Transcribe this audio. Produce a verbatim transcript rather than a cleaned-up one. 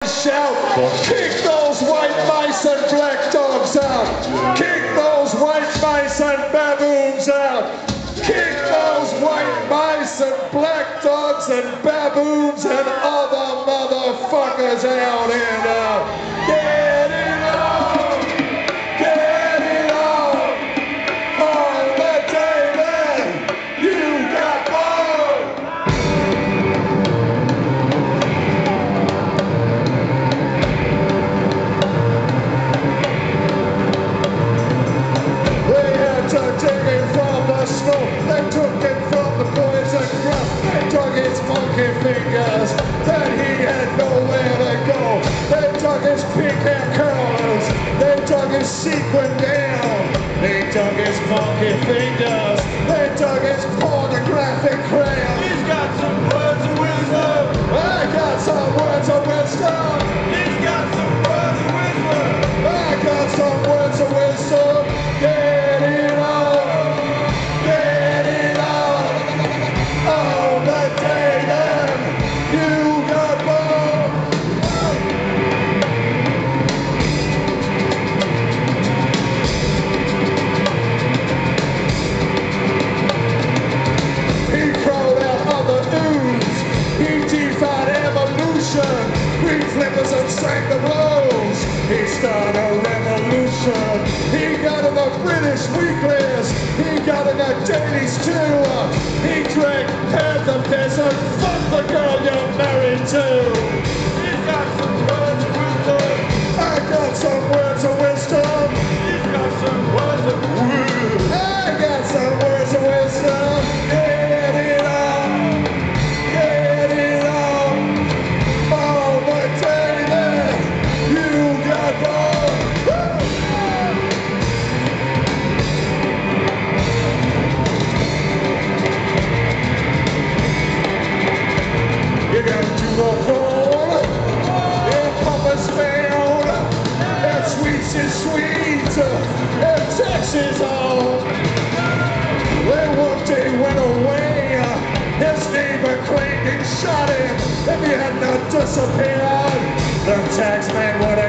shout, kick those white mice and black dogs out. Kick those white mice and baboons out. Kick those white mice and black dogs and baboons and other motherfuckers out and uh, get it on, get it on, on the table, you got more. They had to take it from the snow, they took it from the poison grass, they took his funky fingers that he had nowhere to go. They took his pink hair curls, they took his sequin down, they took his funky fingers, they took his pornographic crayon. He's got some words of wisdom. I got some words of wisdom. He's got some words of wisdom. I got some words of wisdom. Get it on, get it on, all the day then, you got more. He crawled out of the ooze, he defied evolution, green flippers and sang the blues. He started a revolution, he got in the British weeklies, he got in the dailies too. He drank half the piss and fucked the girl you're married to. He's got some words of wisdom. I got some words of wisdom. He's got some words of wisdom. I got some words of wisdom. Get it on, get it on, all the day then, you got more. Woo! You got to the phone, and Papa's found, and sweets is sweet, and Texas on. Well, one day went away, his neighbor claimed he shot him, if he had not disappeared, the tax man would have